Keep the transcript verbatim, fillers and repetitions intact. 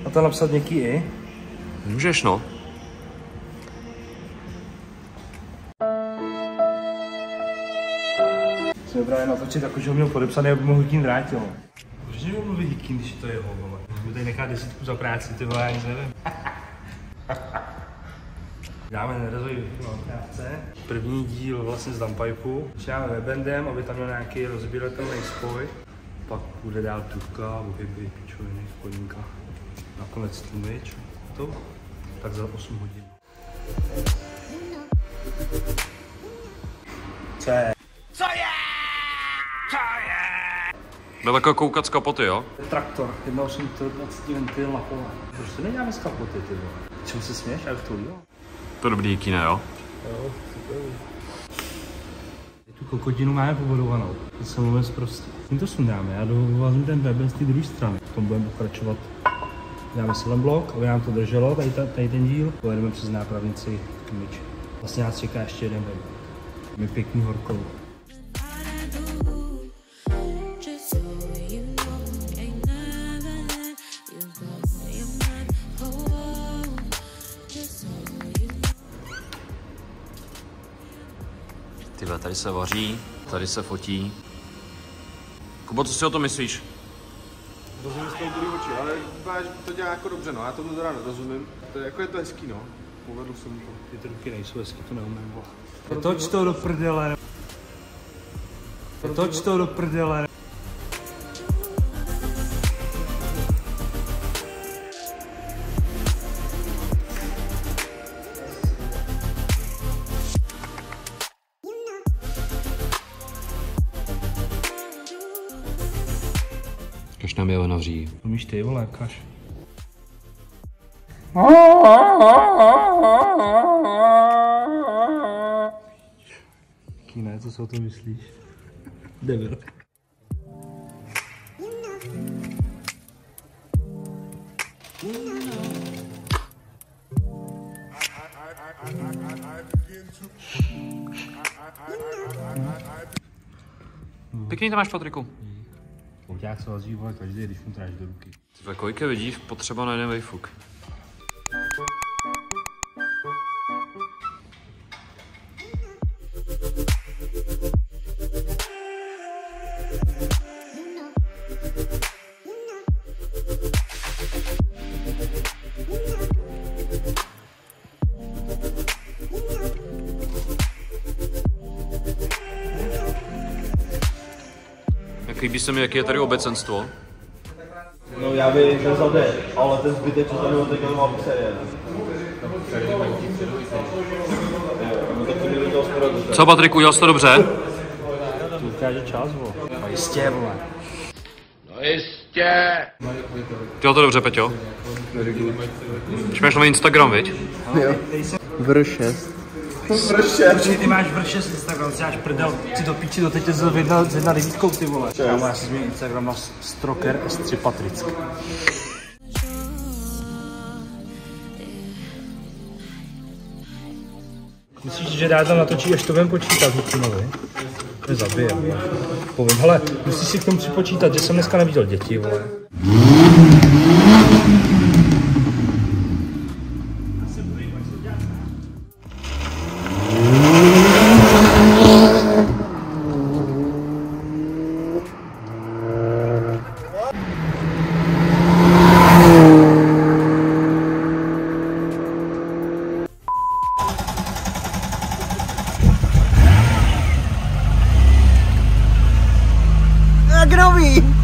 A to napsat něký i? Můžeš, no. Jsem právě natočit jako, že ho měl podepsaný, aby mohl Hikín vrátil. Proč nemluví Hikín, když to je jeho, vole? Můžu tady nechat desítku za práci, ty vole, já nic nevím. Dáme nerezový krátce. První díl vlastně z Dampajpu. Začínáme webendem, aby tam měl nějaký rozbíratelný spoj. Pak bude dál tuka, ohyby, pičoviny, chodníka. Nakonec tlumič. To? Tak za osm hodin. Co je? Co je? Co je? Byl takový koukat z kapoty, jo? Traktor, jedna osm dvacet ventil na pole. Proč to neděláme z kapoty, ty vole? Čemu se směš? A to jo? To dobrý díky, ne, jo? Jo, super. Tu kokotinu máme pobudovanou. To jsem vůbec prostě. Tím to sundáme, já dovázím ten web z té druhé strany. V tom budeme pokračovat. Dáme silem blok, aby nám to drželo, tady, tady ten díl. Pojedeme přes nápravnici myč. Vlastně nás čeká ještě jeden web. My pěkný horkou. Tyhle, tady se vaří, tady se fotí. Kubo, co si o tom myslíš? Rozumím z toho druhý oči, ale to dělá jako dobře, no, já tomu teda nerozumím. To je, jako je to hezký, no, povedl jsem to. Ty ty ruky nejsou hezky, to neumím. Toč to do prdele. Toč to do prdele. Kaž nám je navří. Umíš ty, vole, kaš. Kýne, co si o tom myslíš? Debil. Pěkný to máš, Patriku. Pouťák se vazí, vole, každý, když mu tráš do ruky. Tyhle, kolik je vidíš, potřeba na jeden vejfuk. Líbí se mi, jaký je tady obecenstvo. No já bych vzal D, ale ten zbytek, co tady odteďka to má série. Co, Patriku, udělal jsi to dobře? To ukáže čas, vole. No jistě, vole. No jistě! Dělal to dobře, Peťo. Už máš nový Instagram, viď? Jo. Vr šest. Určitě ty máš vrše z Instagram, si máš prdel, si to píči do teď s jedna, s jedna devítkou, ty vole. Já si změním Instagram na Stroker S tři Patrick. Myslíš, že dá tam natočí, až to budeme počítat, Hikinovi? Mě zabije, vole. Povím, hele, musíš si k tomu připočítat, že jsem dneska neviděl děti, vole. Jak nový!